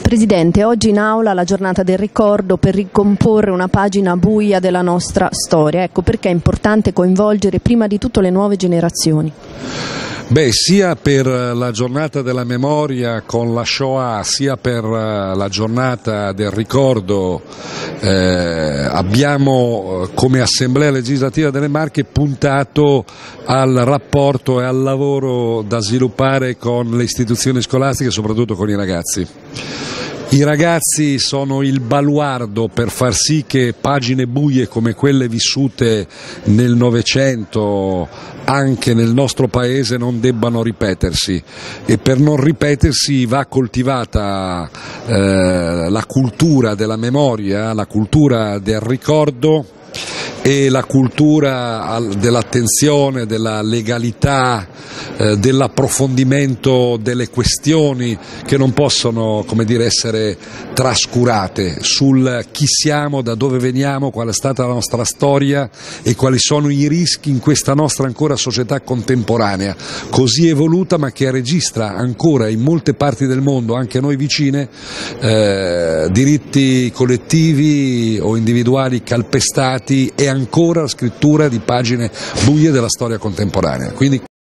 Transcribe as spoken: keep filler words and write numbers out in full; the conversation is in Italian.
Presidente, oggi in aula la giornata del ricordo per ricomporre una pagina buia della nostra storia. Ecco perché è importante coinvolgere prima di tutto le nuove generazioni. Beh, sia per la giornata della memoria con la Shoah, sia per la giornata del ricordo, eh, abbiamo come Assemblea Legislativa delle Marche puntato al rapporto e al lavoro da sviluppare con le istituzioni scolastiche, soprattutto con i ragazzi. I ragazzi sono il baluardo per far sì che pagine buie come quelle vissute nel Novecento anche nel nostro paese non debbano ripetersi, e per non ripetersi va coltivata eh, la cultura della memoria, la cultura del ricordo e la cultura dell'attenzione, della legalità, eh, dell'approfondimento delle questioni che non possono, come dire, essere trascurate, sul chi siamo, da dove veniamo, qual è stata la nostra storia e quali sono i rischi in questa nostra ancora società contemporanea, così evoluta ma che registra ancora in molte parti del mondo, anche a noi vicine, eh, diritti collettivi o individuali calpestati e ancora scrittura di pagine buie della storia contemporanea. Quindi